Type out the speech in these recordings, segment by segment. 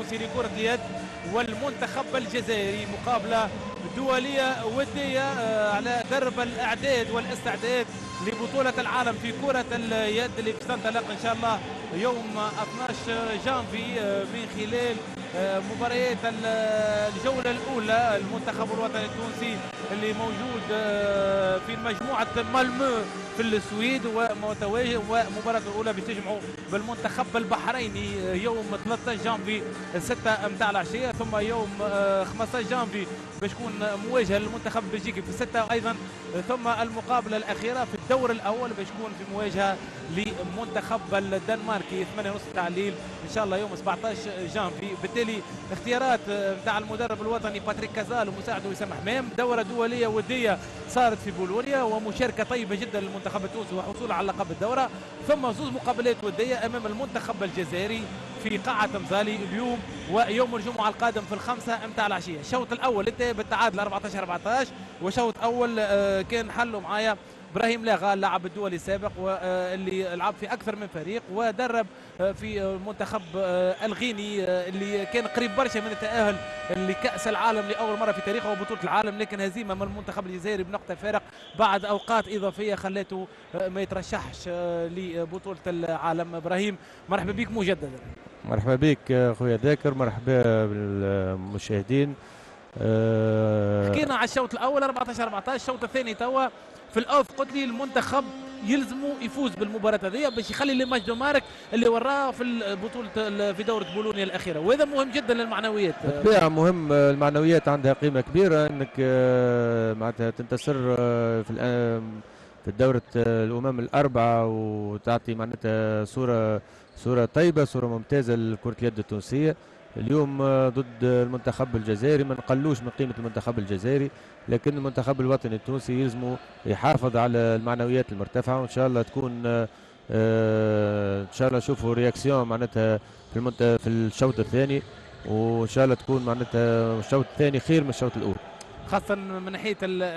التونسي لكرة اليد والمنتخب الجزائري، مقابلة دولية ودية على درب الإعداد والاستعداد لبطولة العالم في كرة اليد اللي تنطلق إن شاء الله يوم 12 جانفي من خلال مباريات الجولة الأولى. المنتخب الوطني التونسي اللي موجود في مجموعة مالمو في السويد ومتواجد، ومباراة الأولى بتجمعوا بالمنتخب البحريني يوم 13 جانفي 6 متاع العشية، ثم يوم 15 جانفي باش تكون مواجهة للمنتخب البلجيكي في 6 أيضا، ثم المقابلة الأخيرة في الدور الأول باش تكون في مواجهة لمنتخب الدنماركي 8:30 تاع الليل إن شاء الله يوم 17 جانفي. بالتالي اختيارات نتاع المدرب الوطني باتريك كازال ومساعده وسام حمام، دورة دولية ودية صارت في بولونيا ومشاركة طيبة جدا للمنتخب التونسي وحصوله على لقب الدورة، ثم زوج مقابلات ودية أمام المنتخب الجزائري في قاعة مزالي اليوم ويوم الجمعة القادم في 5 متاع العشية. الشوط الأول انتهى بالتعادل 14-14، وشوط أول كان حله معايا ابراهيم لاغا اللاعب الدولي السابق واللي لعب في اكثر من فريق ودرب في المنتخب الغيني اللي كان قريب برشا من التاهل لكاس العالم لاول مره في تاريخه وبطوله العالم، لكن هزيمه من المنتخب الجزائري بنقطه فارق بعد اوقات اضافيه خلته ما يترشحش لبطوله العالم. ابراهيم مرحبا بك مجددا. مرحبا بك خويا ذاكر، مرحبا بالمشاهدين. حكينا على الشوط الاول 14-14، الشوط الثاني توا في الاوف قلت لي المنتخب يلزموا يفوز بالمباراه هذه باش يخلي لي ماتش دو مارك اللي وراه في البطوله في دوره بولونيا الاخيره، وهذا مهم جدا للمعنويات. بالطبيعه مهم، المعنويات عندها قيمه كبيره انك معناتها تنتصر في دوره الامم الاربعه وتعطي معناتها صوره طيبه، صوره ممتازه لكره اليد التونسيه. اليوم ضد المنتخب الجزائري ما نقلوش من قيمه المنتخب الجزائري، لكن المنتخب الوطني التونسي يلزمه يحافظ على المعنويات المرتفعه، وان شاء الله تكون ان شاء الله نشوفوا رياكسيون معناتها في الشوط الثاني، وان شاء الله تكون معناتها الشوط الثاني خير من الشوط الاول، خاصة من ناحية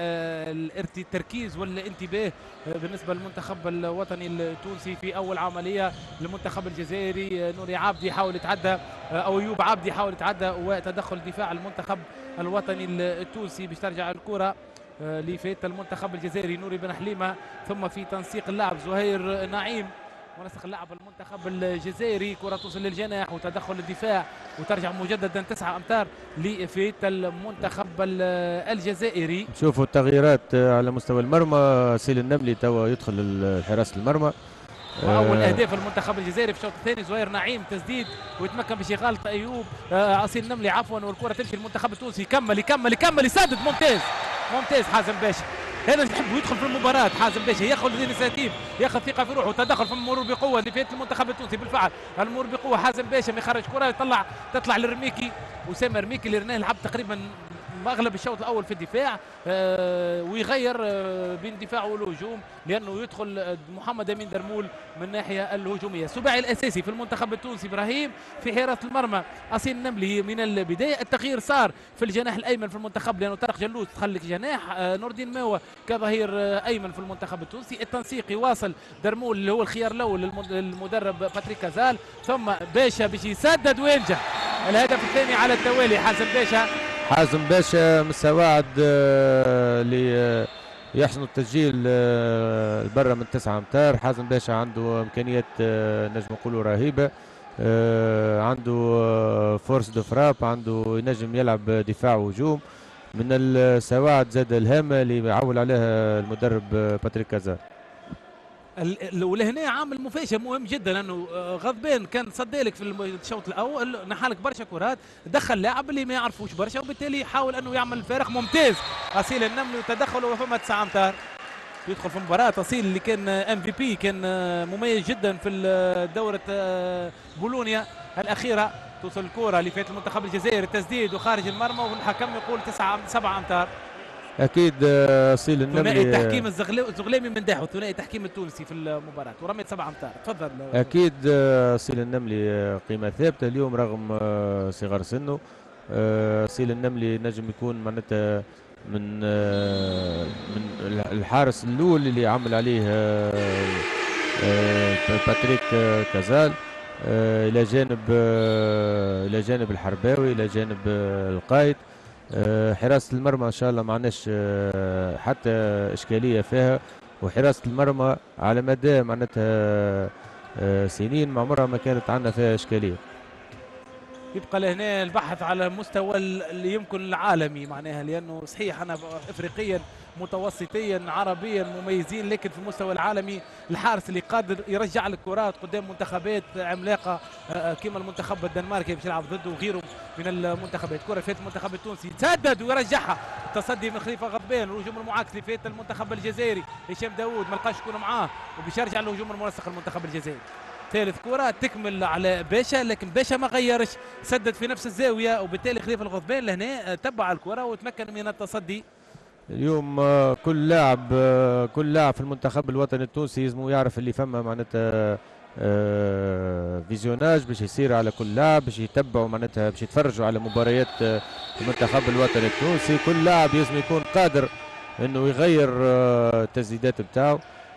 التركيز والانتباه بالنسبة للمنتخب الوطني التونسي في أول عملية للمنتخب الجزائري. نوري عابدي يحاول يتعدى أو أيوب عابدي يحاول يتعدى، وتدخل دفاع المنتخب الوطني التونسي باش ترجع الكرة لفات المنتخب الجزائري نوري بن حليمة، ثم في تنسيق اللاعب زهير نعيم منسق اللاعب المنتخب الجزائري، كرة توصل للجناح وتدخل الدفاع وترجع مجددا 9 أمتار لفيت المنتخب الجزائري. شوفوا التغييرات على مستوى المرمى، سيل النملي توا يدخل حراسة المرمى، واول اهداف المنتخب الجزائري في الشوط الثاني. زهير نعيم تسديد ويتمكن باش يغلط ايوب اصيل النملي عفوا، والكره تمشي للمنتخب التونسي، يكمل يسدد، ممتاز حازم باشا، هذا نحب يدخل في المباراة. حازم باشا ياخذ الانيشيتيف، ياخذ ثقة في روحه، تدخل في المرور بقوة لفئة المنتخب التونسي. بالفعل المرور بقوة، حازم باشا ما يخرج كرة تطلع للرميكي، وسام رميكي اللي رناه لعب تقريبا اغلب الشوط الاول في الدفاع، ويغير بين الدفاع والهجوم لانه يدخل محمد امين درمول من الناحيه الهجوميه. السباعي الاساسي في المنتخب التونسي ابراهيم في حراسه المرمى اصيل النملي من البدايه. التغيير صار في الجناح الايمن في المنتخب لانه طارق جلوس تخلك جناح، نور الدين ماوى كظهير ايمن في المنتخب التونسي. التنسيق يواصل درمول اللي هو الخيار الاول للمدرب باتريك كازال، ثم باشا باش يسدد وينجح. الهدف الثاني على التوالي. حازم باشا من السواعد اللي يحسن التسجيل برا من 9 أمتار. حازم باشا عنده امكانيات نجم نقولوا رهيبه، عنده فورس دو فراب، عنده ينجم يلعب دفاع وهجوم. من السواعد زاد الهامه اللي يعول عليها المدرب باتريك كازال. ولهنا عامل مفاجئ مهم جدا، لانه غضبان كان صدالك في الشوط الاول، نحالك برشا كرات، دخل لاعب اللي ما يعرفوش برشا، وبالتالي حاول انه يعمل فارق ممتاز. اصيل النملي وتدخل وفما 9 امتار يدخل في مباراه. اصيل اللي كان MVP كان مميز جدا في دوره بولونيا الاخيره. توصل الكره لفات المنتخب الجزائري، التسديد وخارج المرمى، والحكم يقول 7 امتار. اكيد اصيل النملي ثنائي تحكيم الزغلامي من داحو، ثنائي التحكيم التونسي في المباراه، ورميت 7 امتار. تفضل. اكيد اصيل النملي قيمه ثابته اليوم رغم صغر سنه. اصيل النملي نجم يكون معناتها من الحارس الاول اللي عمل عليه باتريك كازال. الى جانب الحرباوي، الى جانب القائد. حراسه المرمى ان شاء الله ما عندناش حتى اشكاليه فيها، وحراسه المرمى على مدى معناتها سنين ما عمرها ما كانت عندنا فيها اشكاليه. يبقى لهنا البحث على مستوى اللي يمكن العالمي معناها، لانه صحيح انا افريقيا متوسطيا عربيا مميزين، لكن في المستوى العالمي الحارس اللي قادر يرجع لك كرات قدام منتخبات عملاقه كما المنتخب الدنماركي باش يلعب ضده وغيره من المنتخبات. كره فات المنتخب التونسي يتسدد ويرجعها، التصدي من خليفه غضبان، الهجوم المعاكس اللي فات المنتخب الجزائري هشام داوود ما لقاش يكون معاه وباش يرجع الهجوم المنسق المنتخب الجزائري. ثالث كرة تكمل على باشا، لكن باشا ما غيرش، سدد في نفس الزاوية، وبالتالي خليفة الغضبان لهنا تبع الكرة وتمكن من التصدي. اليوم كل لاعب في المنتخب الوطني التونسي لازم يعرف اللي فما معناتها فيزيوناج باش يصير على كل لاعب، باش يتبعوا معناتها باش يتفرجوا على مباريات المنتخب الوطني التونسي. كل لاعب لازم يكون قادر انه يغير التسديدات بتاعه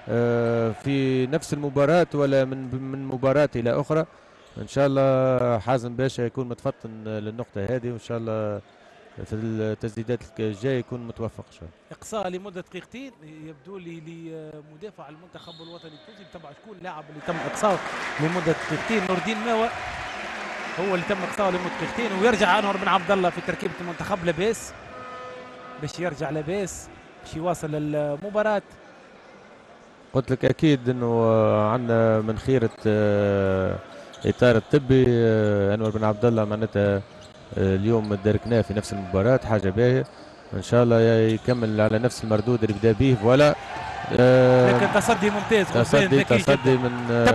في نفس المباراة ولا من مباراة إلى أخرى. إن شاء الله حازم باشا يكون متفطن للنقطة هذه، وإن شاء الله في التسديدات الجاية يكون متوفق شوية. إقصاء لمدة دقيقتين يبدو لي لمدافع المنتخب الوطني التونسي، تبع شكون اللاعب اللي تم إقصاءه لمدة دقيقتين؟ نور الدين ماوى هو اللي تم إقصاءه لمدة دقيقتين، ويرجع أنور بن عبد الله في تركيبة المنتخب لاباس باش يرجع لاباس باش يواصل المباراة. قلت لك اكيد انه عندنا من خيره اطار الطبي انور بن عبد الله معناتها اليوم دركناه في نفس المباراه، حاجه باهيه ان شاء الله يكمل على نفس المردود اللي بدا به ولا لكن تصدي ممتاز، تصدي من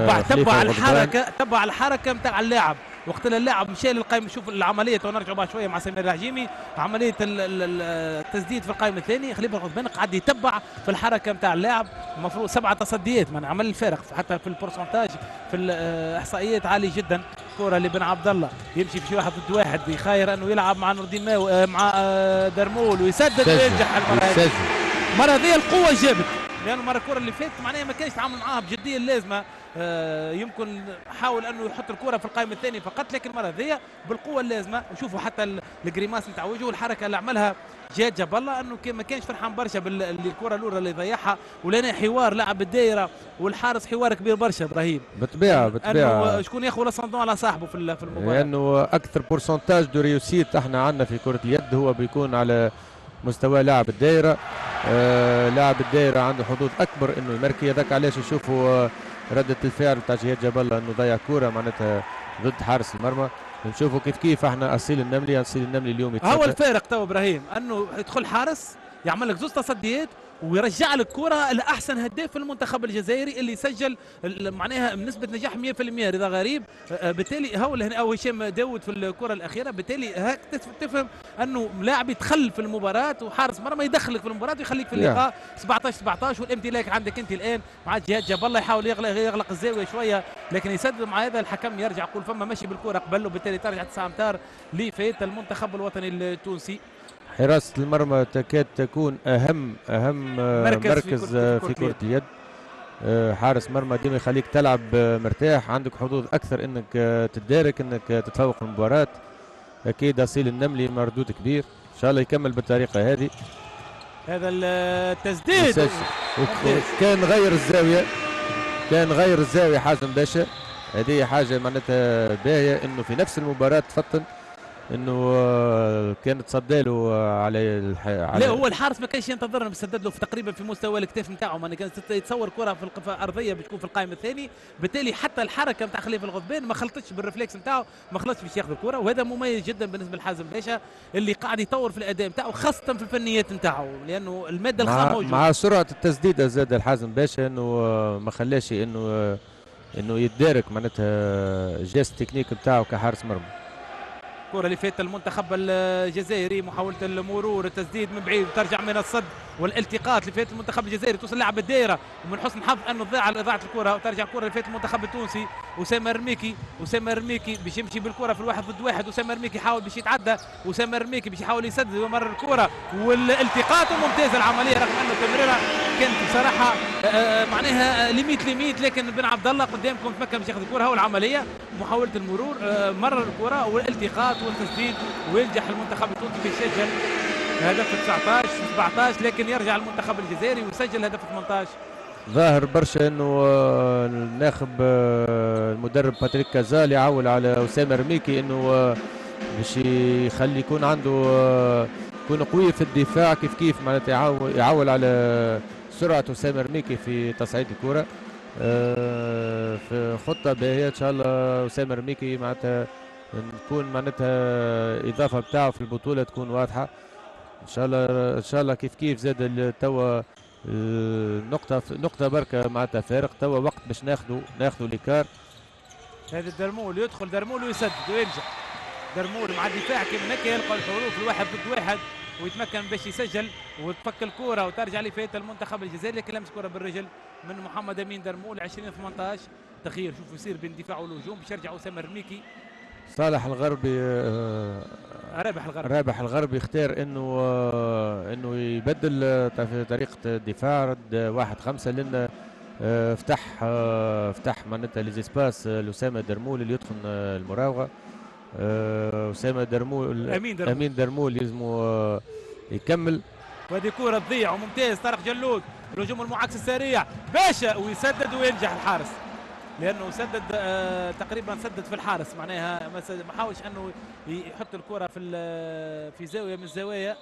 تبع الحركه نتاع اللاعب. وقت اللاعب مشى للقائمه، شوف العمليه ونرجعوا بعد شويه مع سمير العجيمي، عمليه التسديد في القائمه الثانيه خليفه الغضبان قاعد يتبع في الحركه نتاع اللاعب، المفروض 7 تصديات من عمل الفارق حتى في البورسنتاج في الاحصائيات عالي جدا. كره لبن عبد الله يمشي في واحد ضد واحد، يخاير انه يلعب مع نور الدين ماوي مع درمول ويسدد وينجح. المره هذه القوه جابت، لانه المره الكره اللي فاتت معناها ما كانش يتعامل معاها بجديه اللازمه. يمكن حاول انه يحط الكره في القائمه الثانيه فقط، لكن المره هذه بالقوه اللازمه. وشوفوا حتى الجريماس نتاع وجهه والحركه اللي عملها جاد جاب الله، انه ما كانش فرحان برشا بالكره الاولى اللي ضيعها. ولنا حوار لاعب الدائره والحارس، حوار كبير برشا ابراهيم. بالطبيعه انه شكون ياخذ الصندوق على صاحبه في المباراه، لانه اكثر بورسنتاج دو ريوسيت احنا عندنا في كره اليد هو بيكون على مستوى لاعب الدائره. لاعب الدائره عنده حظوظ اكبر انه يمركي، هذاك علاش نشوفوا ردة الفعل بتاع جهاد جاب الله انه ضيع كوره معناتها ضد حارس المرمى. نشوفوا كيف احنا اصيل النملي اليوم يتصدى. هو الفارق تو ابراهيم، انه يدخل حارس يعمل لك زوج تصديات ويرجع لك كرة لأحسن هداف في المنتخب الجزائري اللي سجل معناها بنسبة نجاح 100%. رضا غريب بالتالي هو أو هشام داود في الكرة الأخيرة، بالتالي هاك تفهم أنه لاعب يتخل في المباراة وحارس مرمى يدخلك في المباراة ويخليك في اللقاء 17-17. والامتلاك عندك أنت الآن مع جهاد جاب الله، يحاول يغلق الزاوية شوية لكن يسدد. مع هذا الحكم يرجع يقول فما مشي بالكرة قبل، وبالتالي ترجع 9 أمتار لفائدة المنتخب الوطني التونسي. حراسة المرمى تكاد تكون أهم مركز في كرة اليد. حارس مرمى ديما يخليك تلعب مرتاح، عندك حظوظ أكثر أنك تتدارك، أنك تتفوق المباراة. أكيد أصيل النملي مردود كبير، إن شاء الله يكمل بالطريقة هذه. هذا التسديد كان غير الزاوية حازم باشا، هذه حاجة معناتها باهية أنه في نفس المباراة تفطن انه كان تصدى له على لا هو الحارس ما كانش ينتظر انه يسدد له في تقريبا في مستوى الكتاف نتاعه، ما كان يتصور كره في الارضيه بتكون في القائم الثاني. بالتالي حتى الحركه نتاع خليفه الغضبان ما خلطتش بالرفلكس نتاعه، ما خلطش باش ياخذ الكره، وهذا مميز جدا بالنسبه لحازم باشا اللي قاعد يطور في الاداء نتاعه خاصه في الفنيات نتاعه، لانه الماده الخام موجوده مع سرعه التسديده. زاد الحازم باشا انه ما خلاش انه يتدارك معناتها جاست تكنيك نتاعه كحارس مرمى. الكرة اللي فاتت المنتخب الجزائري، محاولة المرور، التسديد من بعيد، ترجع من الصد والالتقاط لفئه المنتخب الجزائري، توصل لاعب الدائره ومن حسن الحظ انه اضاعت الكره وترجع الكره لفئه المنتخب التونسي. اسامه رميكي باش يمشي بالكره في الواحد ضد واحد. اسامه رميكي يحاول باش يتعدى، اسامه رميكي باش يحاول يسدد ويمرر الكره والالتقاط ممتازه العمليه، رغم انه التمريره كانت بصراحه معناها ليميت، لكن بن عبد الله قدامكم تمكن باش ياخذ الكره. هو العمليه محاوله المرور، مرر الكره والالتقاط والتسديد، وينجح المنتخب التونسي في يسجل هدف 19 17، لكن يرجع المنتخب الجزائري ويسجل هدف 18. ظاهر برشا انه الناخب المدرب باتريك كازال يعول على اسامه رميكي انه باش يخلي يكون عنده يكون قوي في الدفاع كيف معناتها يعول على سرعه اسامه رميكي في تصعيد الكره. في خطه باهيه ان شاء الله اسامه رميكي معناتها نكون معناتها اضافه بتاعه في البطوله تكون واضحه ان شاء الله كيف زاد توا نقطة بركة معناتها فارق توا وقت باش ناخذوا ليكار. هذا الدرمول يدخل درمول ويسدد وينجح. درمول مع الدفاع كيف هكا يلقى الحروف الواحد ضد واحد ويتمكن باش يسجل وتفك الكرة وترجع لفئة المنتخب الجزائري، لكن لمس كرة بالرجل من محمد امين درمول. 20-18 تغيير، شوفوا يصير بين الدفاع والهجوم باش يرجع اسامه رميكي. صالح الغربي رابح الغربي اختار انه يبدل في طريقه الدفاع، رد 1-5 لان فتح معناتها لي زيسباس لاسامه درمول اللي يدخل المراوغه. اسامه درمول امين درمول لازم يكمل. وهذه كره تضيع وممتاز طارق جلود، الهجوم المعاكس السريع باشا ويسدد وينجح الحارس، لانه سدد تقريبا سدد في الحارس، معناها ما حاولش انه يحط الكره في زاويه من الزوايا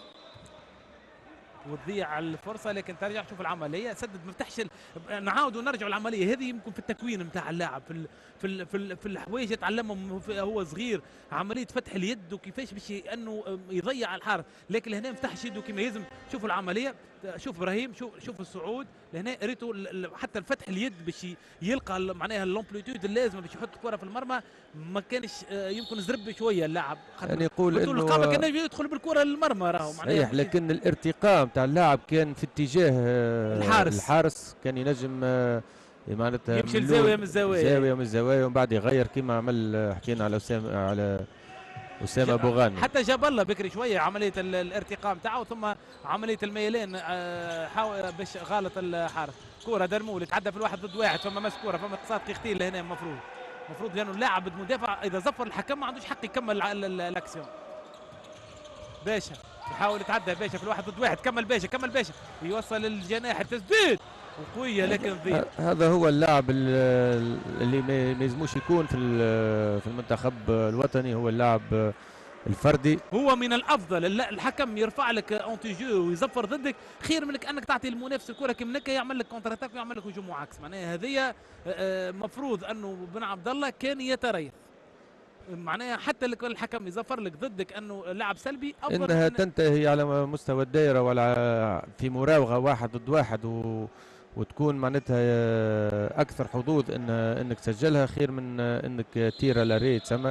وتضيع الفرصه، لكن ترجع تشوف العمليه سدد ما فتحش. نعاود ونرجع العمليه هذه يمكن في التكوين نتاع اللاعب في الحوايج يتعلمهم هو صغير، عمليه فتح اليد وكيفاش باش انه يضيع الحارس، لكن لهنا ما فتحش يده كما يلزم. شوفوا العمليه، شوف ابراهيم، شوف الصعود لهنا، ريتو حتى الفتح اليد باش يلقى معناها اللومبليتود اللازمه باش يحط الكره في المرمى، ما كانش يمكن زرب شويه اللاعب، يعني يقول انه الرقابه كان يدخل بالكره للمرمى راهو صحيح، لكن الارتقاء نتاع اللاعب كان في اتجاه الحارس كان ينجم معناتها يمشي لزاويه من الزوايا ومن بعد يغير كما عمل حكينا على اسامه بوغاني. حتى جاب الله بكري شويه عمليه الارتقاء نتاعو، ثم عمليه الميلان حاول باش غالط الحارس. كره درمول يتعدى في الواحد ضد واحد، ثم مس كره، ثم اقتصاد قيختين لهنا. المفروض لانه اللاعب المدافع اذا زفر الحكم ما عندوش حق يكمل الاكسيون. باشا يحاول يتعدى باشا في الواحد ضد واحد، كمل باشا يوصل الجناح التسديد وقويه لكن تضيع. هذا هو اللاعب اللي ما يلزموش يكون في المنتخب الوطني، هو اللاعب الفردي. هو من الافضل الحكم يرفع لك اونتي جو ويزفر ضدك خير منك انك تعطي المنافس الكره كيما هكا يعمل لك كونتر اتاك ويعمل لك هجوم معاكس. معناها هذه مفروض انه بن عبد الله كان يتريث، معناها حتى الحكم يزفر لك ضدك انه لاعب سلبي افضل انها تنتهي على مستوى الدائره ولا في مراوغه واحد ضد واحد وتكون معناتها اكثر حظوظ انك تسجلها خير من انك تيرا لاري تسمى.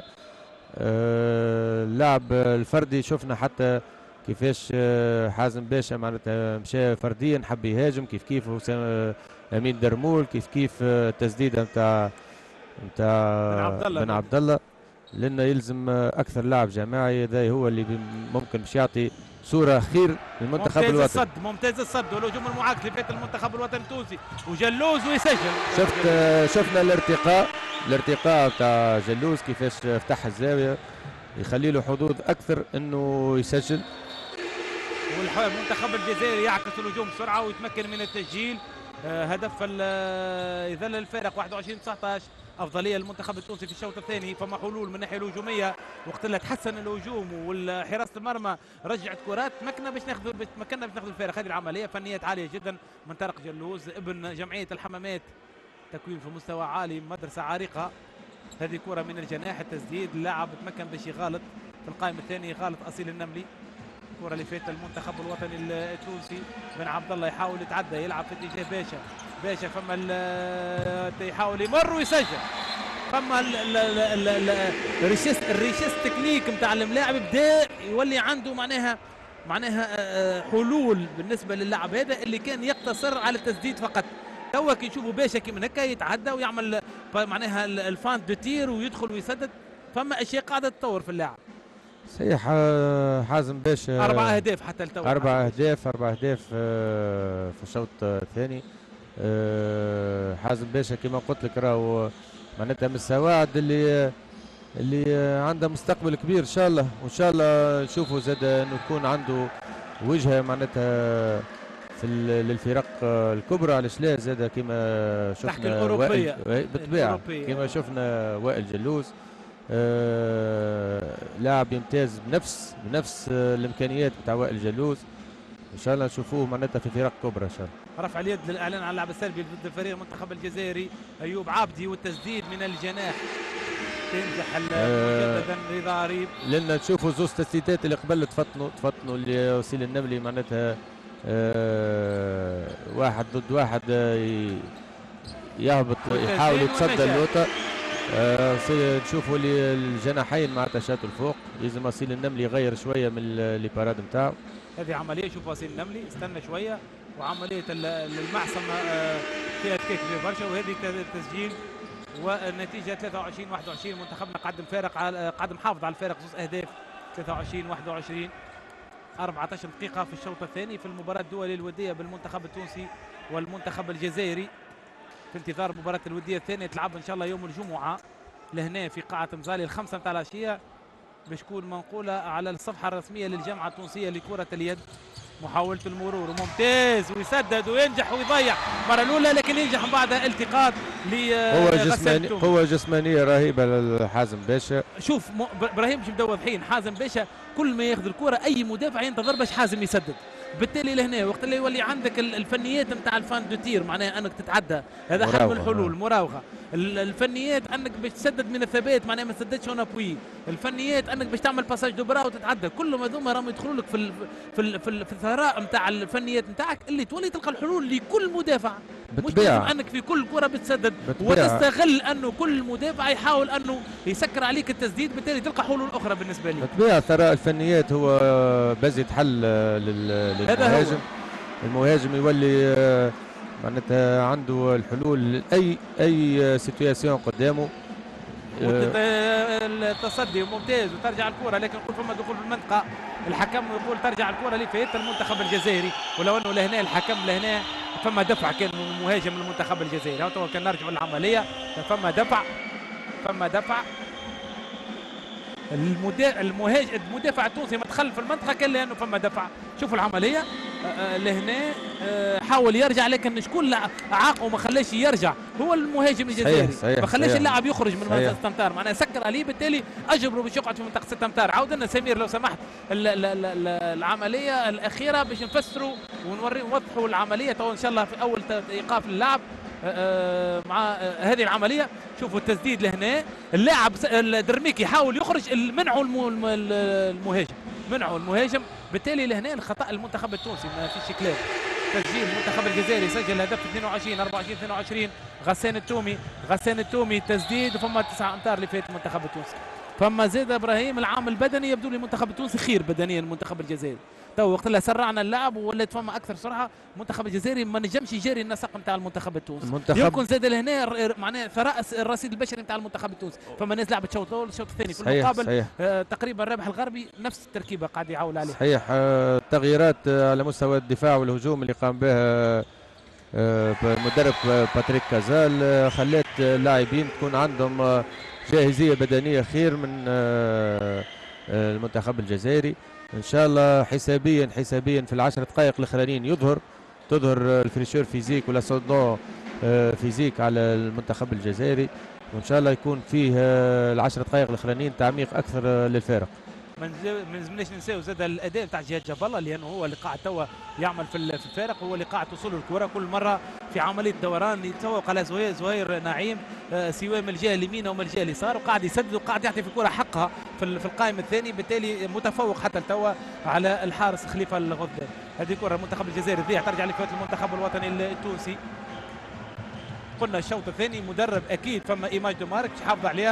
اللاعب الفردي شفنا حتى كيفاش حازم باشا معناتها مشى فرديا حب يهاجم كيف امين درمول كيف التسديده نتاع بن عبد الله، لأنه يلزم أكثر لاعب جماعي، هذا هو اللي ممكن باش يعطي صورة خير للمنتخب الوطني. ممتاز الصد والهجوم المعاكس لفئة المنتخب الوطني التونسي، وجلوز ويسجل. شفنا الارتقاء بتاع جلوز كيفاش فتح الزاوية، يخلي له حظوظ أكثر إنه يسجل. والمنتخب الجزائري يعكس الهجوم بسرعة ويتمكن من التسجيل. هدف يذلل الفارق 21-19. افضليه للمنتخب التونسي في الشوط الثاني، فما حلول من الناحيه الهجوميه وقت اللي تحسن الهجوم وحراسه المرمى رجعت كرات تمكنا باش ناخذ الفارق. هذه العمليه فنيات عاليه جدا من طارق جلوز ابن جمعيه الحمامات، تكوين في مستوى عالي، مدرسه عريقه. هذه كره من الجناح التسديد، اللاعب تمكن باش يغالط في القائم الثاني، يغالط اصيل النملي. كره اللي فات المنتخب الوطني التونسي، بن عبد الله يحاول يتعدى يلعب في اتجاه باشا فما يحاول يمر ويسجل. فما الريشيست تكنيك نتاع الملاعب بدا يولي عنده معناها معناها حلول بالنسبه للاعب هذا اللي كان يقتصر على التسديد فقط. توا كي نشوفوا باشا كي من هكا يتعدى ويعمل معناها الفانت دو تير ويدخل ويسدد، فما اشياء قاعده تتطور في اللاعب. صحيح. حازم باشا 4 أهداف حتى لتوا. 4 أهداف في الشوط الثاني. حازم باشا كما قلت لك راهو معناتها من السواعد اللي عنده مستقبل كبير ان شاء الله، وان شاء الله نشوفوا زاد انه يكون عنده وجهه معناتها للفرق الكبرى. علاش لا زاد كما شفنا الأوروبية بالطبيعه كما شفنا وائل جلوس لاعب يمتاز بنفس الامكانيات بتاع وائل جلوس. ان شاء الله نشوفوه معناتها في فرق كبرى ان شاء الله. رفع اليد للاعلان عن اللعب السلبي ضد فريق المنتخب الجزائري. ايوب عابدي والتسديد من الجناح تنجح مجددا رضا عريب. لان نشوفوا زوز تسديدات اللي قبل تفطنوا لوسيل النملي معناتها واحد ضد واحد يهبط يحاول يتصدى اللوطه. نشوفوا الجناحين معناتها شاتوا الفوق. لازم وسيل النملي يغير شويه من لي باراد نتاعو. هذه عمليه شوف وسيل النملي استنى شويه وعمليه المعصم فيها تكيك كبير برشا. وهذه التسجيل والنتيجه 23-21. منتخبنا قاعد محافظ على الفارق زوز اهداف 23-21. 14 دقيقه في الشوط الثاني في المباراه الدوليه الوديه بالمنتخب التونسي والمنتخب الجزائري. في انتظار المباراه الوديه الثانيه تلعب ان شاء الله يوم الجمعه لهنا في قاعه مزالي 5 متاع العشيه باش تكون منقوله على الصفحه الرسميه للجامعه التونسيه لكره اليد. محاوله المرور ممتاز ويسدد وينجح ويضيع المره الاولى لكن ينجح من بعدها التقاط قوه جسمانيه رهيبه لحازم باشا. شوف ابراهيم مش مدوضحين. حازم باشا كل ما ياخذ الكره اي مدافع ينتظر باش حازم يسدد. بالتالي لهنا وقت اللي يولي عندك الفنيات نتاع الفان دو تير معناها انك تتعدى هذا حل من الحلول. مراوغه الفنيات انك باش تسدد من الثبات معناها ما تسددش هنا بوي. الفنيات انك باش تعمل باساج دو برا وتتعدى. كل ما ذوما راهم يدخلوا لك في الثراء نتاع الفنيات نتاعك اللي تولي تلقى الحلول لكل مدافع. مش لازم انك في كل كره بتسدد وتستغل انه كل مدافع يحاول انه يسكر عليك التسديد بالتالي تلقى حلول اخرى بالنسبه لي. بالطبيعه ثراء الفنيات هو بزيد حل للمهاجم. المهاجم يولي معناتها عنده الحلول اي سيتوياسيون قدامه. التصدي ممتاز وترجع الكره لكن يقول فما دخول في المنطقه. الحكم يقول ترجع الكره لفئه المنتخب الجزائري ولو انه لهنا الحكم لهنا فما دفع كان مهاجم المنتخب الجزائري. تو كان نرجع للعمليه فما دفع المدافع التونسي ما دخل في المنطقه كان لانه فما دفع. شوفوا العمليه لهنا حاول يرجع لكن شكون عاقه وما خلاش يرجع هو المهاجم الجزائري. ما خلاش اللاعب يخرج من منطقه 6 امتار معناها سكر عليه بالتالي اجبره باش يقعد في منطقه 6 امتار. عاود لنا سمير لو سمحت العمليه الاخيره باش نفسروا ونوضحوا العمليه تو ان شاء الله في اول ايقاف للعب مع هذه العمليه. شوفوا التسديد لهنا اللاعب الدرميكي يحاول يخرج منعه المهاجم بالتالي لهنا الخطا المنتخب التونسي ما فيش كلام. تسجيل المنتخب الجزائري سجل هدف 22 غسان التومي تسديد وفما 9 امتار لفات المنتخب التونسي. فما زاد ابراهيم العامل البدني يبدو لي المنتخب التونسي خير بدنيا المنتخب الجزائري. تو وقت اللي سرعنا اللعب ولات فما اكثر سرعه المنتخب الجزائري ما نجمش يجاري النسق نتاع المنتخب التونسي. يمكن زاد لهنا معناها ثراء الرصيد البشري نتاع المنتخب التونسي. فما ناس لعبت الشوط الاول الشوط الثاني في المقابل تقريبا الرابح الغربي نفس التركيبه قاعد يعول عليه. صحيح. التغييرات على مستوى الدفاع والهجوم اللي قام بها المدرب باتريك كازال خلات اللاعبين تكون عندهم جاهزيه بدنيه خير من المنتخب الجزائري. ان شاء الله حسابيا في العشر دقائق الاخرانيين تظهر الفريشور فيزيك ولا سودون فيزيك على المنتخب الجزائري وان شاء الله يكون فيه العشر دقائق الاخرانيين تعميق اكثر للفارق. ما نجمناش ننساو زاد الاداء تاع جهاد جاب الله لانه هو اللي قاعد توا يعمل في الفارق. هو اللي قاعد توصل الكره كل مره في عمليه دوران يتفوق على زهير نعيم سواء من الجهه اليمين او من الجهه اليسار وقاعد يسدد وقاعد يعطي في الكره حقها في القائم الثاني بالتالي متفوق حتى توا على الحارس خليفه الغذام. هذه كره المنتخب الجزائري تضيع ترجع لفوات المنتخب الوطني التونسي. قلنا الشوط الثاني مدرب اكيد فما ايماج دو مارك حافظ عليها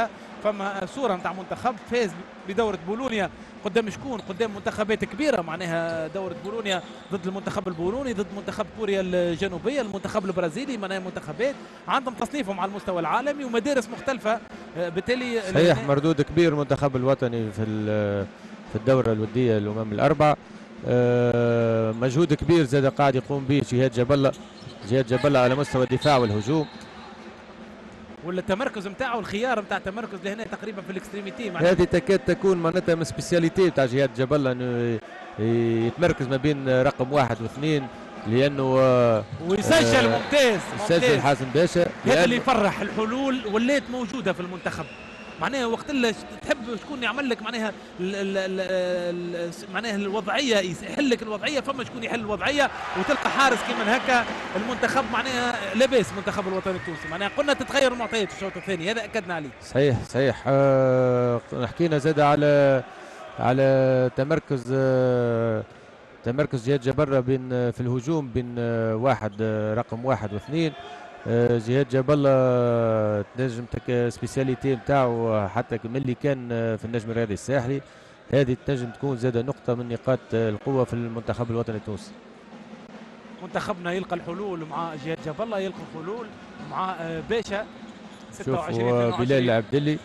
فما صوره نتاع منتخب فاز بدوره بولونيا قدام شكون؟ قدام منتخبات كبيره، معناها دوره بولونيا ضد المنتخب البولوني، ضد منتخب كوريا الجنوبيه، المنتخب البرازيلي، معناها منتخبات عندهم تصنيفهم على المستوى العالمي ومدارس مختلفه. بالتالي صحيح مردود كبير المنتخب الوطني في الدوره الوديه للامم الاربعه. مجهود كبير زاد قاعد يقوم به جهاد جبله على مستوى الدفاع والهجوم، ولا التمركز نتاعو الخيار نتاع التمركز لهنا تقريبا في الاكستريميتي. هذه تكاد تكون معناتها من سبيسياليتي تاع جهاد جبله انه يتمركز ما بين رقم 1 و2 لانه ويسجل ممتاز يسجل حازم باشا. هذا اللي يفرح، الحلول ولات موجوده في المنتخب، معناها وقت اللي تحب شكون يعمل لك معناها معناها الوضعيه، يحل لك الوضعيه، فما شكون يحل الوضعيه وتلقى حارس كيما هكا. المنتخب معناها لاباس، المنتخب الوطني التونسي معناها قلنا تتغير المعطيات في الشوط الثاني، هذا اكدنا عليه. صحيح. حكينا زاد على تمركز جهاد جبره بين في الهجوم بين رقم 1 و2. جهاد جبله تنجم سبيسياليتي نتاعو حتى ملي كان في النجم الرياضي الساحلي، هذه تنجم تكون زاد نقطه من نقاط القوه في المنتخب الوطني التونسي. منتخبنا يلقى الحلول مع جهاد جبله، يلقى الحلول مع باشا 26 بلال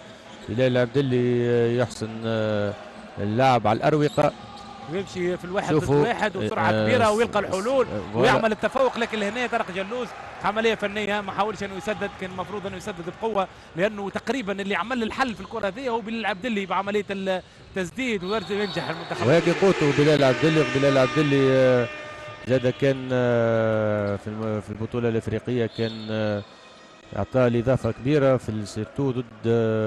العبدلي يحسن اللعب على الاروقه ويمشي في الواحد ضد واحد وسرعه كبيره ويلقى الحلول ويعمل التفوق. لكن لهنا طارق جلوس عمليه فنيه، ما حاولش انه يسدد، كان المفروض انه يسدد بقوه، لانه تقريبا اللي عمل الحل في الكره هذه هو بلال العبدلي بعمليه التسديد وينجح المنتخب. وهيك قوته بلال العبدلي زاد كان في البطوله الافريقيه كان اعطاه الاضافه كبيره في سيرتو ضد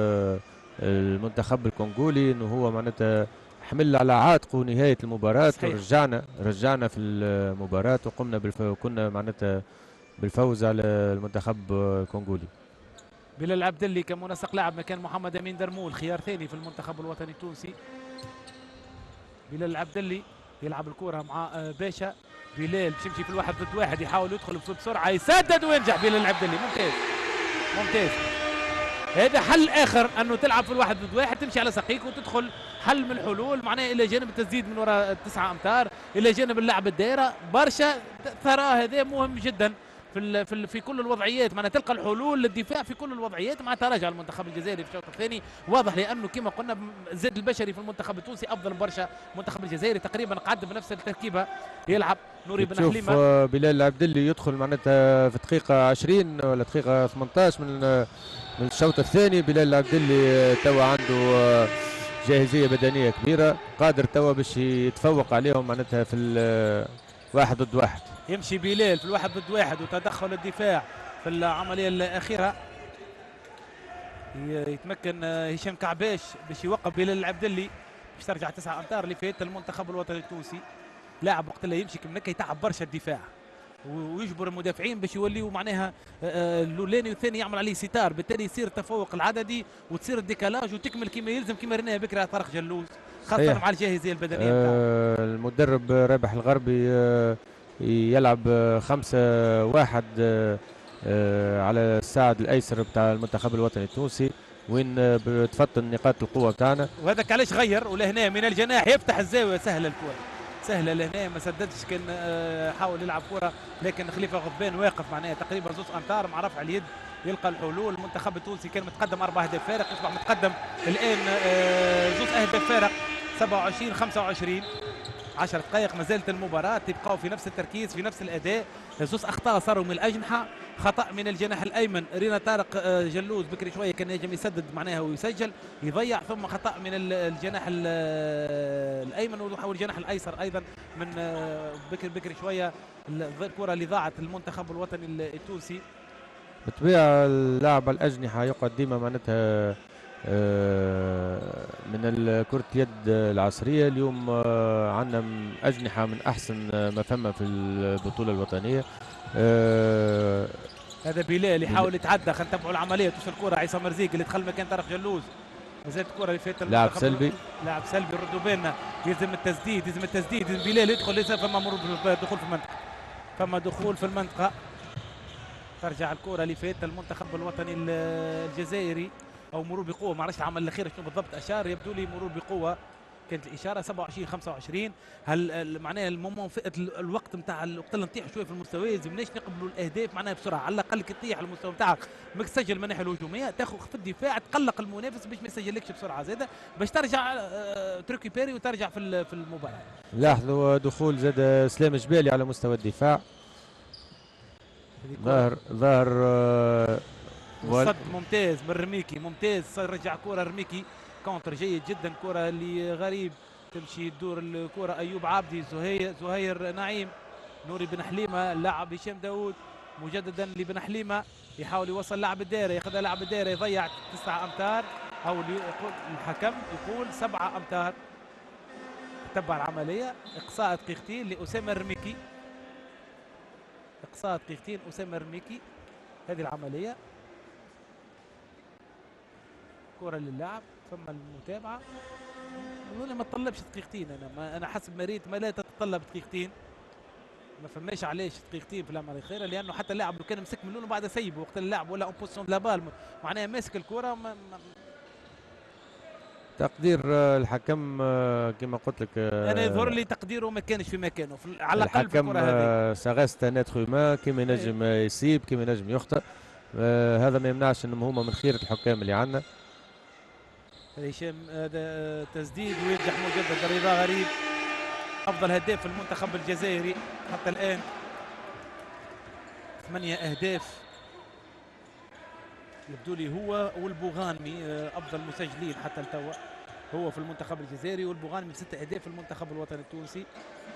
المنتخب الكونغولي، انه هو معناتها حمل على عاتقه نهايه المباراه. رجعنا في المباراه وقمنا كنا معناتها بالفوز على المنتخب الكونغولي. بلال العبدلي كمنسق لاعب مكان محمد امين درمول، خيار ثاني في المنتخب الوطني التونسي. بلال العبدلي يلعب الكره مع باشا، بلال باش يمشي في الواحد ضد واحد، يحاول يدخل بسرعه، يسدد وينجح بلال العبدلي. ممتاز. هذا حل اخر، انه تلعب في الواحد ضد واحد، تمشي على ساقيك وتدخل حل من الحلول، معناه الى جانب التسديد من وراء 9 امتار، الى جانب اللعب الدائره برشا. ترى هذا مهم جدا في كل الوضعيات، معناها تلقى الحلول للدفاع في كل الوضعيات. مع تراجع المنتخب الجزائري في الشوط الثاني واضح، لانه كما قلنا الزاد البشري في المنتخب التونسي افضل برشا. المنتخب الجزائري تقريبا قعد بنفس التركيبه، يلعب نوري بن حليمه. شوف بلال العبدلي يدخل معناتها في دقيقه 20 ولا دقيقه 18 من الشوط الثاني. بلال العبدلي توا عنده جاهزيه بدنيه كبيره، قادر توا باش يتفوق عليهم معناتها في الواحد ضد واحد. يمشي بلال في الواحد ضد واحد وتدخل الدفاع في العمليه الاخيره. يتمكن هشام كعباش باش يوقف بلال العبدلي باش ترجع 9 امتار اللي فات. المنتخب الوطني التونسي لاعب وقت اللي يمشي كم يتعب برشا الدفاع ويجبر المدافعين باش يوليوا معناها الاولاني والثاني يعمل عليه ستار، بالتالي يصير التفوق العددي وتصير الديكالاج وتكمل كما يلزم كما ريناها بكره طارق جلوس، خاصه مع الجاهزيه البدنيه بتاعه. المدرب رابح الغربي يلعب 5-1 على الساعد الايسر بتاع المنتخب الوطني التونسي، وين تفطن نقاط القوه بتاعنا. وهذاك علاش غير، ولهنا من الجناح يفتح الزاويه، سهله الكره سهله لهنا، ما سددش، كان حاول يلعب كره لكن خليفه غضبان واقف معناها تقريبا 2 امتار مع رفع اليد يلقى الحلول. المنتخب التونسي كان متقدم 4 أهداف فارق، يصبح متقدم الان 2 أهداف فارق 27-25. 10 دقائق ما زالت المباراة، تبقاو في نفس التركيز في نفس الأداء. زوز أخطاء صاروا من الأجنحة، خطأ من الجناح الأيمن رينا طارق جلوز بكري شوية كان ينجم يسدد معناها ويسجل يضيع، ثم خطأ من الجناح الأيمن والجناح الأيسر أيضا من بكري شوية. الكرة اللي ضاعت المنتخب الوطني التونسي. بالطبيعة اللاعب الأجنحة يقعد ديما معناتها من كرة اليد العصرية. اليوم عندنا أجنحة من أحسن ما فما في البطولة الوطنية. هذا بلال يحاول يتعدى، خلينا نتابعوا العملية. توصل الكرة عيسى مرزيق اللي دخل مكان طارق جلوز، مازالت الكرة اللي فاتت لاعب سلبي ردوا بالنا. يلزم التسديد يلزم بلال يدخل، ليس فما دخول في المنطقة، فما دخول في المنطقة. ترجع الكرة اللي فاتت المنتخب الوطني الجزائري. او مرور بقوه، ما عرفتش العمل الاخير شنو بالضبط اشار، يبدو لي مرور بقوه كانت الاشاره 27 25. هل معناها المومون الوقت نتاع الوقت اللي نطيح شويه في المستوى زمناش نقبلوا الاهداف معناها بسرعه، على الاقل كي تطيح المستوى نتاعك ماك تسجل من الناحيه الهجوميه تاخذ في الدفاع تقلق المنافس باش ما يسجلكش بسرعه زاده باش ترجع تريكيبيري وترجع في المباراه. لاحظوا دخول زاد سلام جبالي على مستوى الدفاع، ظهر صد ممتاز من رميكي، ممتاز رجع كره رميكي كونتر جيد جدا، كره اللي غريب تمشي تدور الكره ايوب عابدي، زهير نعيم، نوري بن حليمه، اللاعب هشام داوود مجددا لبن حليمه يحاول يوصل لاعب الدائره، ياخذها لاعب الدائره يضيع 9 امتار او يقول الحكم يقول 7 امتار. تبع العمليه اقصاء دقيقتين لاسامه الرميكي، اقصاء دقيقتين اسامه الرميكي. هذه العمليه كره للاعب ثم المتابعه، اظن ما تطلبش دقيقتين، انا حسب ما ريت ما لا تتطلب دقيقتين، ما فماش علاش دقيقتين في العمليه الاخيره، لانه حتى اللاعب لو كان مسك من لونه بعد سيبه وقت اللاعب ولا اون بوزيسيون لا بال معناها ماسك الكره تقدير الحكم كما قلت لك انا يظهر لي تقديره ما كانش في مكانه على الاقل في الكره هذه. ساغست ناتخ هيومان كيما ينجم يسيب كيما ينجم يخطئ، هذا ما يمنعش انهم هما من خيره الحكام اللي عندنا. هشام هذا تسديد وينجح مجددا رضا غريب، افضل هداف في المنتخب الجزائري حتى الان، 8 اهداف يبدو لي هو والبوغانمي افضل مسجلين حتى التوا، هو في المنتخب الجزائري والبوغانمي 6 اهداف في المنتخب الوطني التونسي.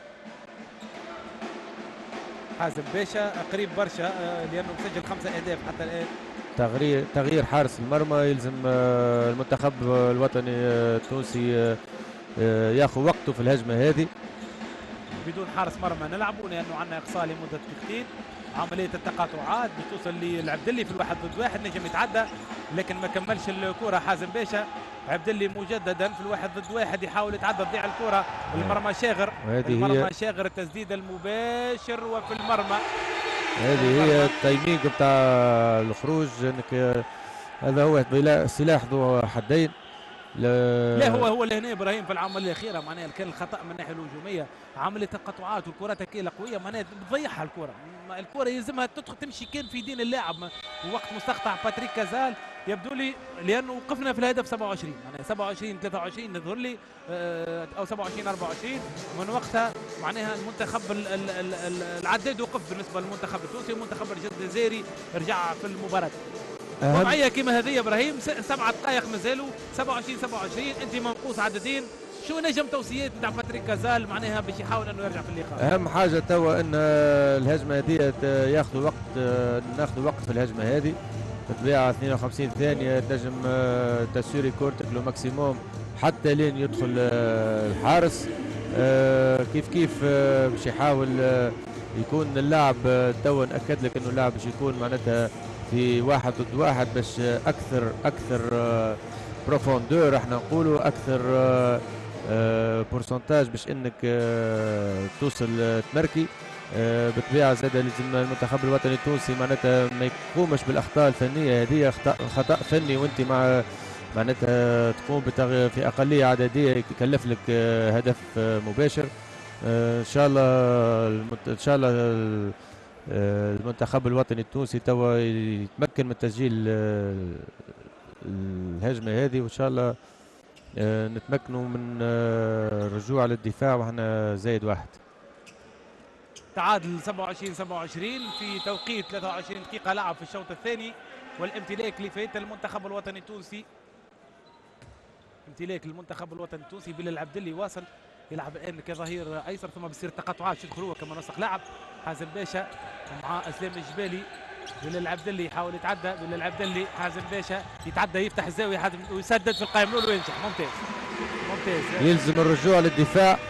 حازم باشا قريب برشا لانه مسجل 5 اهداف حتى الان. تغيير حارس المرمى يلزم المنتخب الوطني التونسي ياخذ وقته في الهجمه هذه. بدون حارس مرمى نلعبوا لانه عندنا اقصاء لمده دقيقتين، عمليه التقاطعات باش توصل للعبدلي في الواحد ضد واحد نجم يتعدى لكن ما كملش الكره حازم باشا. عبدلي مجددا في الواحد ضد واحد يحاول يتعدى تضيع الكره، المرمى شاغر، المرمى شاغر، التسديد المباشر وفي المرمى. هذه هي التايمينج بتاع الخروج، انك هذا هو سلاح ذو حدين. لا هو اللي هنا ابراهيم في العمليه الاخيره معناها كان الخطا من الناحيه الهجوميه، عمليه تقاطعات والكرات هكيله قويه معناها بتضيعها الكره يلزمها تدخل تمشي كان في دين اللاعب وقت مستقطع باتريك كازال يبدو لي، لانه وقفنا في الهدف 27 معناها 27 23 يظهر لي او 27 24 من وقتها معناها المنتخب العداد وقف بالنسبه للمنتخب التونسي، والمنتخب الجزائري رجع في المباراه. وضعيه كما هذه ابراهيم 7 دقائق مازالوا 27 انت منقوص عددين، شو نجم توصيات نتاع باتريك كازال معناها باش يحاول انه يرجع في اللقاء؟ اهم حاجه توا ان الهجمه هذه ياخذوا وقت، ناخذوا وقت في الهجمه هذه بالطبيعه 52 ثانيه تنجم تسيري كورتك لو ماكسيموم حتى لين يدخل الحارس. كيف باش يحاول يكون اللاعب توا ناكد لك انه اللاعب باش يكون معناتها في واحد ضد واحد باش اكثر بروفوندور احنا نقولوا اكثر بورسنتاج باش انك توصل تمركي. بالطبيعه زاد لازم المنتخب الوطني التونسي معناتها ما يقومش بالاخطاء الفنيه هذه، خطا فني وانت معناتها تقوم في اقليه عدديه يكلف لك هدف مباشر. ان شاء الله المنتخب الوطني التونسي توا يتمكن من تسجيل الهجمه هذه، وان شاء الله نتمكنوا من الرجوع للدفاع وحنا زايد واحد. تعادل 27 في توقيت 23 دقيقه لعب في الشوط الثاني، والامتلاك لفريق المنتخب الوطني التونسي، امتلاك المنتخب الوطني التونسي. بلال العبدلي واصل يلعب الان كظهير ايسر، ثم بصير تقاطعات يدخل هو كما نسق لاعب حازم باشا مع اسلام الجبالي. بلال العبدلي يحاول يتعدى، بلال العبدلي حازم باشا يتعدى يفتح الزاويه حازم ويسدد في القائم الاول وينجح. ممتاز يلزم الرجوع للدفاع،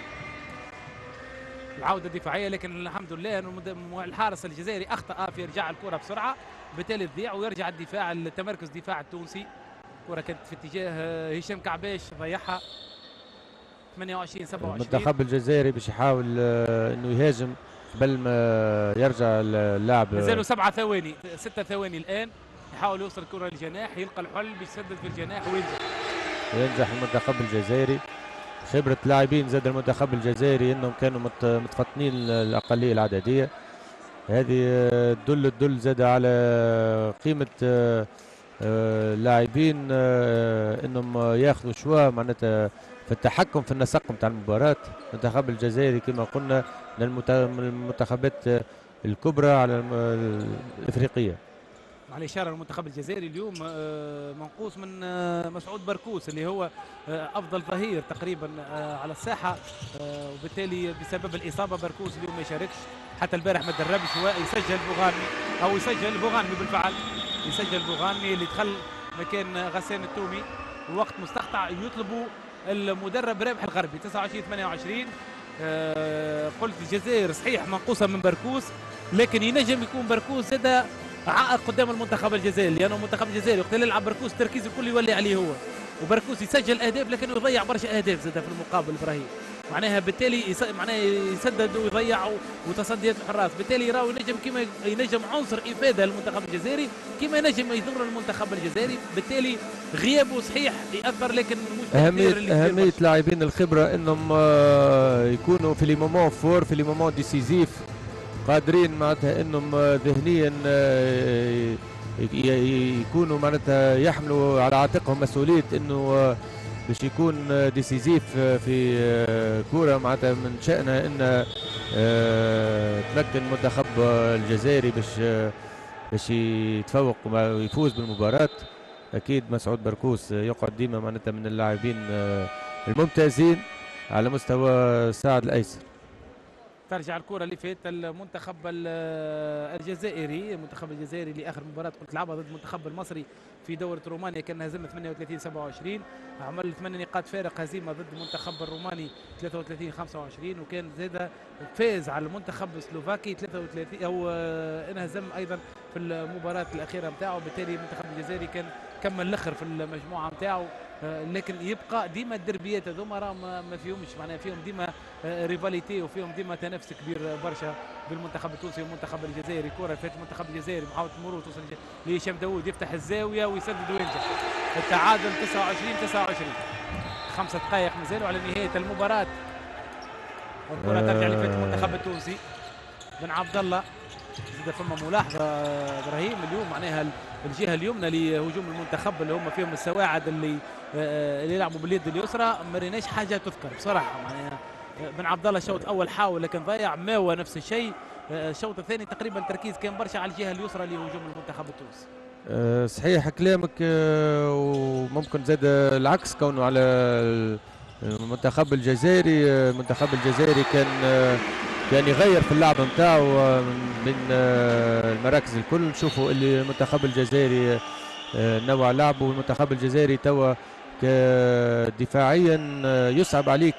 العوده الدفاعيه، لكن الحمد لله انه الحارس الجزائري اخطا في ارجاع الكره بسرعه بالتالي تضيع ويرجع الدفاع التمركز دفاع التونسي. الكره كانت في اتجاه هشام كعباش ضيعها 28 المنتخب الجزائري باش يحاول انه يهاجم قبل ما يرجع اللاعب. مازالوا 7 ثواني 6 ثواني الان، يحاول يوصل الكره للجناح، يلقى الحل بيسدد في الجناح وينجح المنتخب الجزائري. خبرة لاعبين زاد المنتخب الجزائري انهم كانوا متفطنين الاقلية العددية. هذه تدل زاد على قيمة اللاعبين انهم ياخذوا شوا معناتها في التحكم في النسق نتاع المباراة. المنتخب الجزائري كما قلنا من المنتخبات الكبرى على الافريقية. على إشارة المنتخب الجزائري اليوم منقوص من مسعود بركوس اللي هو أفضل ظهير تقريبا على الساحة، وبالتالي بسبب الإصابة بركوس اليوم ما يشاركش. حتى البارح ما تدربش، يسجل بوغاني أو يسجل بوغاني بالفعل، يسجل بوغاني اللي دخل مكان غسان التومي. وقت مستقطع يطلبوا المدرب رابح الغربي 29-28. قلت الجزائر صحيح منقوصة من بركوس، لكن ينجم يكون بركوس زاد عائق قدام المنتخب الجزائري، لانه المنتخب الجزائري وقت يلعب بركوس التركيز الكل يولي عليه هو، وبركوس يسجل اهداف لكنه يضيع برشا اهداف زاد في المقابل ابراهيم، معناها بالتالي معناها يسدد ويضيع وتصديات الحراس، بالتالي راهو ينجم كما ينجم عنصر افاده للمنتخب الجزائري كما ينجم يضر المنتخب الجزائري، بالتالي غيابه صحيح ياثر لكن مش اهميه لاعبين الخبره انهم يكونوا في لي مومون فور، في لي مومون ديسيزيف، قادرين معناتها انهم ذهنيا يكونوا معناتها يحملوا على عاتقهم مسؤوليه انه باش يكون ديسيزيف في كوره معناتها من شأنها ان تمكن المنتخب الجزائري باش يتفوق ويفوز بالمباراه. اكيد مسعود بركوس يقعد ديما معناتها من اللاعبين الممتازين على مستوى الساعد الايسر. ترجع الكرة اللي فات المنتخب الجزائري، المنتخب الجزائري اللي اخر مباراة كنت لعبها ضد المنتخب المصري في دورة رومانيا كان هزمنا 38-27، عمل 8 نقاط فارق هزيمة ضد المنتخب الروماني 33-25، وكان زاد فاز على المنتخب السلوفاكي 33 او انهزم ايضا في المباراة الأخيرة نتاعو، بالتالي المنتخب الجزائري كان كمل الاخر في المجموعة نتاعو، لكن يبقى ديما الدربيات هذوما راهم ما فيهمش معناها فيهم ديما ريفاليتي وفيهم ديما تنافس كبير برشا بالمنتخب التونسي والمنتخب الجزائري. كره فاتت المنتخب الجزائري محاوله مرور توصل لهشام داوود يفتح الزاويه ويسدد وينجح. التعادل 29-29، 5 دقائق مازالوا على نهايه المباراه، والكره ترجع لفات المنتخب التونسي. بن عبد الله زاد فما ملاحظه ابراهيم اليوم معناها الجهه اليمنى لهجوم المنتخب اللي هم فيهم السواعد اللي يلعبوا باليد اليسرى ما ريناش حاجه تذكر بصراحه، معناها بن عبد الله الشوط الاول حاول لكن ضيع، ماوى نفس الشيء، الشوط الثاني تقريبا التركيز كان برشا على الجهه اليسرى لهجوم المنتخب التونسي. صحيح كلامك، وممكن زاد العكس كونه على المنتخب الجزائري. المنتخب الجزائري كان يغير في اللعب نتاعو من المراكز الكل. نشوفوا اللي المنتخب الجزائري نوع لعبه، والمنتخب الجزائري توا دفاعيا يصعب عليك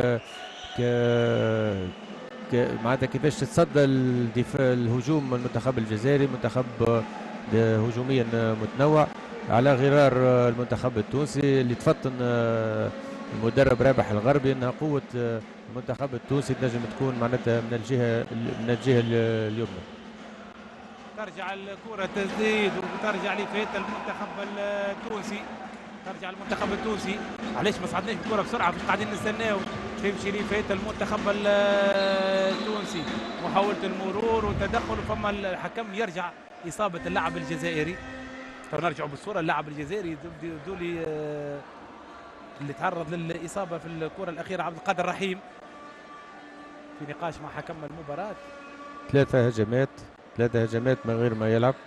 معناتها كيفاش تتصدى الهجوم المنتخب الجزائري، منتخب هجوميا متنوع على غرار المنتخب التونسي اللي تفطن المدرب رابح الغربي انها قوه المنتخب التونسي تنجم تكون معناتها من الجهه اليمنى. ترجع الكره تزيد وترجع لفات المنتخب التونسي، ترجع المنتخب التونسي. علاش ما صعدناش بالكره بسرعه؟ مش قاعدين نستناو تمشي لفات المنتخب التونسي، محاوله المرور وتدخل، فما الحكم يرجع اصابه اللاعب الجزائري. نرجعوا بالصوره، اللاعب الجزائري دولي اللي تعرض للاصابه في الكره الاخيره عبد القادر رحيم في نقاش مع حكم المباراه. 3 هجمات من غير ما يلعب،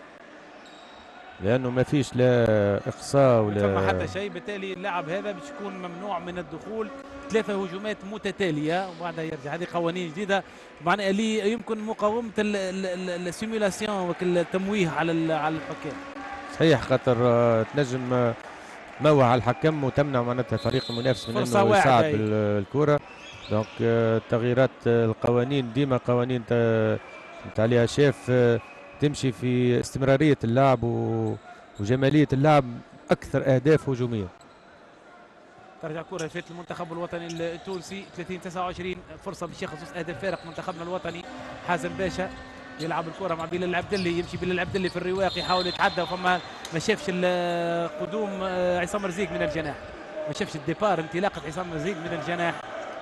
لانه ما فيش لا اقصاء ولا ما حتى شيء، بالتالي اللاعب هذا باش يكون ممنوع من الدخول. 3 هجمات متتاليه وبعدها يرجع. هذه قوانين جديده معناها اللي يمكن مقاومه السيمولاسيون والتمويه على الحكام. صحيح، خاطر تنجم موه على الحكم وتمنع معناتها فريق المنافس من انه يصعد بالكره. دونك تغييرات القوانين ديما قوانين نتاع شاف تمشي في استمراريه اللعب وجماليه اللعب اكثر اهداف هجوميه. ترجع كره فات المنتخب الوطني التونسي 30-29، فرصه باش يخصص اهداف فارق منتخبنا الوطني. حازم باشا يلعب الكره مع بلال العبدلي، يمشي بلال العبدلي في الرواق يحاول يتعدى، وفما ما شافش قدوم عصام رزيق من الجناح، ما شافش الديبار انطلاقه عصام رزيق من الجناح.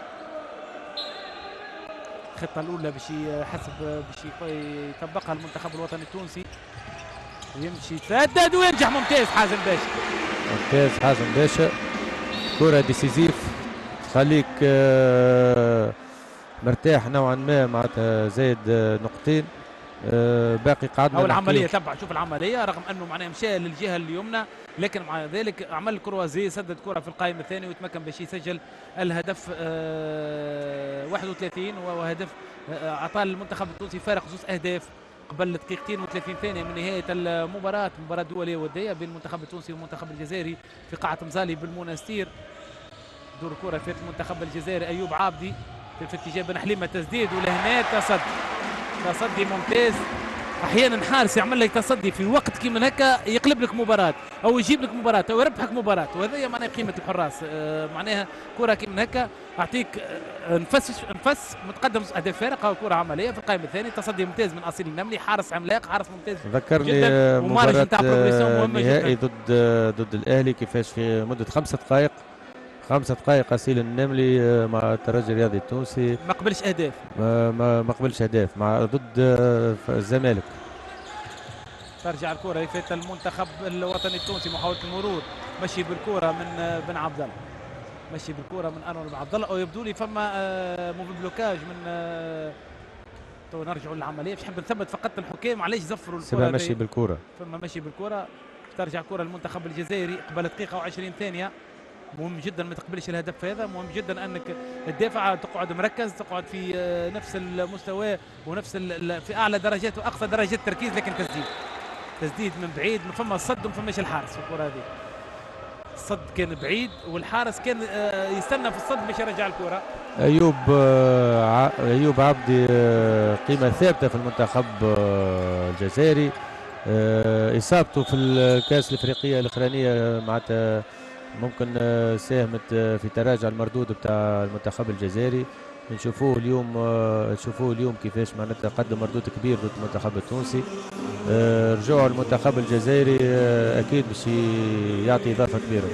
الخطه الاولى باش يطبقها المنتخب الوطني التونسي، يمشي يتسدد وينجح. ممتاز حازم باشا، ممتاز حازم باشا، كرة ديسيزيف تخليك مرتاح نوعا ما، معناتها زايد نقطتين. باقي قعدنا او العمليه تبع، شوف العمليه رغم انه معناها مشى للجهه اليمنى، لكن مع ذلك عمل كروازي، سدد كره في القائم الثاني ويتمكن باش يسجل الهدف 31، وهو هدف اعطى المنتخب التونسي فارق 2 اهداف قبل دقيقتين و30 ثانيه من نهايه المباراه، مباراه دوليه وديه بين المنتخب التونسي والمنتخب الجزائري في قاعه مزالي بالمنستير. دور الكره في المنتخب الجزائري ايوب عابدي في اتجاه بن حليمه، تسديد ولهنا تصدي ممتاز. احيانا حارس يعمل لك تصدي في وقت كيما هكا يقلب لك مباراه او يجيب لك مباراه او يربحك مباراه، وهذا معناها قيمه الحراس. معناها كره كيما هكا اعطيك نفس متقدم اهداف فارقه، وكره عمليه في القائم الثاني. تصدي ممتاز من اصيل النملي، حارس عملاق، حارس ممتاز ذكرني جدا، ومارج نتاع بروغريسيون مهمه نهائي جدا ضد الاهلي، كيفاش في مده 5 دقائق اصيل النملي مع الترجي الرياضي التونسي ما قبلش اهداف، ما قبلش اهداف مع ضد الزمالك. ترجع الكره لفات المنتخب الوطني التونسي، محاوله المرور، مشي بالكره من بن عبد الله، مشي بالكره من انور بن عبد الله، او يبدو لي فما بلوكاج من تو نرجعوا للعمليه، باش نحب نثبت فقط الحكام علاش زفروا الكره. مشي بالكره، فما مشي بالكره، ترجع كره المنتخب الجزائري قبل دقيقه و20 ثانيه. مهم جدا ما تقبلش الهدف هذا، مهم جدا انك تدافع، تقعد مركز، تقعد في نفس المستوى ونفس في اعلى درجات واقصى درجات التركيز، لكن تسديد من بعيد، ما فما صد وما فماش الحارس في الكره هذه. الصد كان بعيد والحارس كان يستنى في الصد باش يرجع الكره. ايوب عبدي قيمه ثابته في المنتخب الجزائري. اصابته في الكاس الافريقيه الاخرانيه معناتها ممكن ساهمت في تراجع المردود بتاع المنتخب الجزائري. نشوفوه اليوم كيفاش معناتها قدم مردود كبير ضد المنتخب التونسي. رجوع المنتخب الجزائري اكيد باش يعطي اضافه كبيره.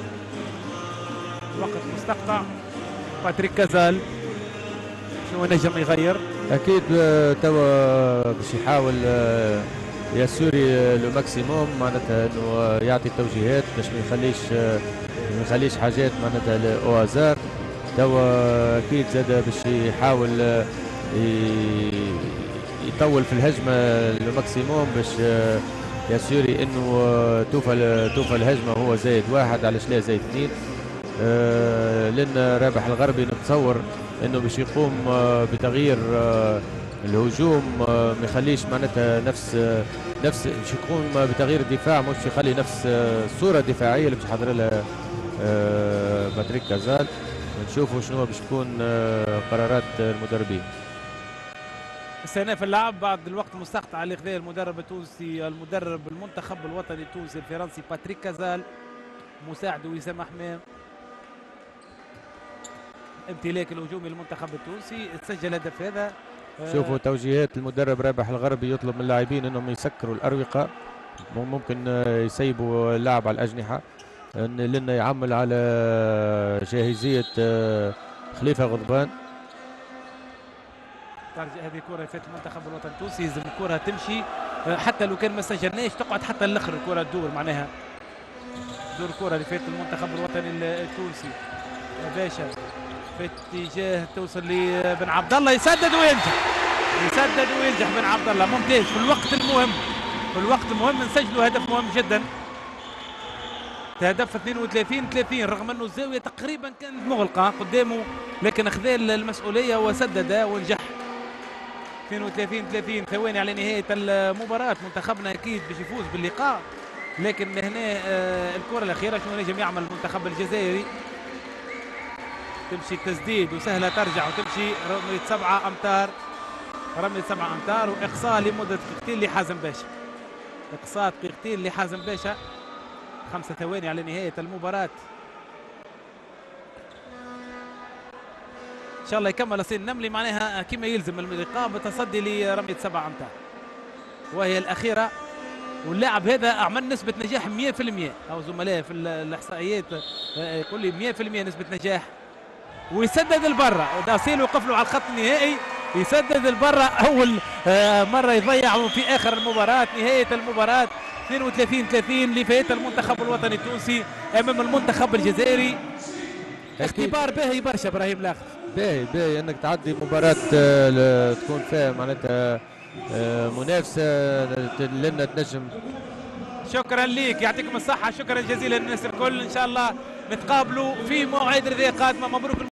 وقت مستقطع، باتريك كازال شنو نجم يغير؟ اكيد توا باش يحاول يسوري لو ماكسيموم، معناتها انه يعطي توجيهات باش ما يخليش حاجات معناتها لاوازار. توا اكيد زاد باش يحاول يطول في الهجمه لو ماكسيموم باش يسوري انه توفى الهجمه هو زايد 1 علاش لا زايد 2. لان رابح الغربي نتصور انه باش يقوم بتغيير الهجوم، ما يخليش معناتها نفس باش يقوم بتغيير الدفاع، مش يخلي نفس الصوره الدفاعيه اللي باش يحضر لها باتريك كازال. نشوفوا شنو باش تكون قرارات المدربين. استئناف اللعب بعد الوقت المستقطع اللي خذاه المدرب التونسي، المدرب المنتخب الوطني التونسي الفرنسي باتريك كازال، مساعده وسام حمام. امتلاك الهجومي للمنتخب التونسي، تسجل هدف هذا. شوفوا توجيهات المدرب رابح الغربي، يطلب من اللاعبين انهم يسكروا الاروقه، ممكن يسيبوا اللعب على الاجنحه، لان يعمل على جاهزيه خليفه غضبان. ترجع هذه كره فات المنتخب الوطني التونسي، لازم الكره تمشي حتى لو كان ما سجلناش، تقعد حتى الاخر الكره تدور، معناها دور الكره اللي فات المنتخب الوطني التونسي. باشا في اتجاه توصل لبن عبد الله، يسدد وينجح بن عبد الله. ممتاز في الوقت المهم نسجلوا هدف مهم جدا، هدف 32-30 رغم انه الزاويه تقريبا كانت مغلقه قدامه، لكن اخذ المسؤوليه وسدد ونجح. 32-30 ثواني على نهايه المباراه، منتخبنا اكيد باش يفوز باللقاء، لكن هنا الكره الاخيره شنو نجم يعمل المنتخب الجزائري. تمشي التسديد وسهله ترجع وتمشي رمية 7 امتار واقصاء لمده دقيقتين لحازم باشا. اقصاء دقيقتين لحازم باشا، 5 ثواني على نهايه المباراه. ان شاء الله يكمل ياسين النملي معناها كما يلزم اللقاء بتصدي لرميه 7 امتار وهي الاخيره. واللاعب هذا عمل نسبه نجاح 100%، او زملائه في الاحصائيات يقول لي 100% نسبه نجاح. ويسدد البرة، داسيل وقف له على الخط النهائي، يسدد البرة اول مره يضيع في اخر المباراه، نهايه المباراه 32-30 لفائده المنتخب الوطني التونسي امام المنتخب الجزائري. اختبار باهي برشا ابراهيم لاخر. باهي انك تعدي مباراة تكون فيها معناتها منافسة لنا تنجم. شكرا ليك، يعطيكم الصحة، شكرا جزيلا للناس الكل، ان شاء الله نتقابلوا في موعد رذاذ قادمة. مبروك.